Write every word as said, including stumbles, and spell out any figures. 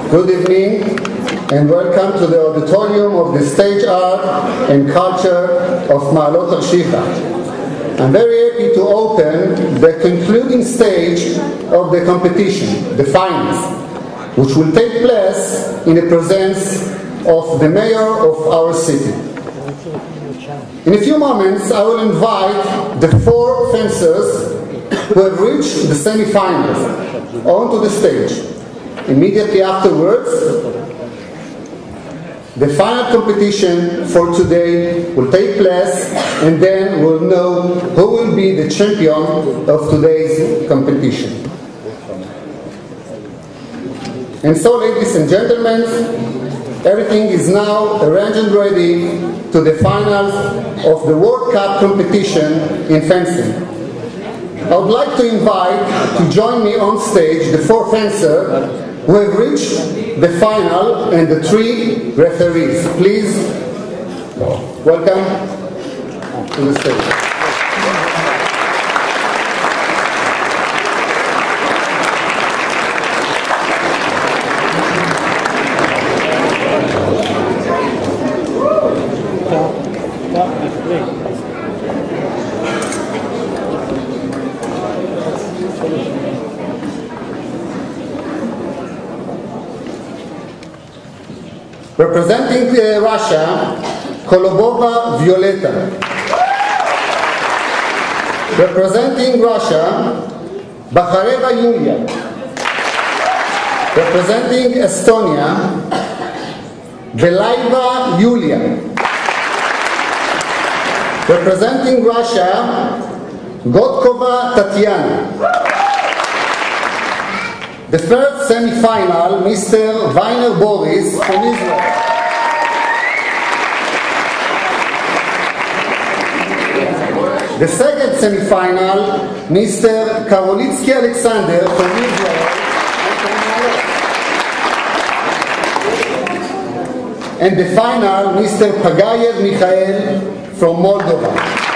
Good evening and welcome to the auditorium of the Stage Art and Culture of Ma'alot Tarshiha. I'm very happy to open the concluding stage of the competition, the finals, which will take place in the presence of the mayor of our city. In a few moments, I will invite the four fencers who have reached the semi-finals onto the stage. Immediately afterwards, the final competition for today will take place, and then we'll know who will be the champion of today's competition. And so, ladies and gentlemen, everything is now arranged and ready to the finals of the World Cup competition in fencing. I would like to invite to join me on stage the four fencers who have reached the final and the three referees. Please welcome to the stage. Representing uh, Russia, Kolobova Violeta. Representing Russia, Bakhareva Yulia. Representing Estonia, Belayeva Yulia. Representing Russia, Gotkova Tatiana. The first semi-final, Mister Weiner Boris from Israel. The second semi-final, Mister Karolitsky Alexander from Israel. And the final, Mister Pagayev Mikhail from Moldova.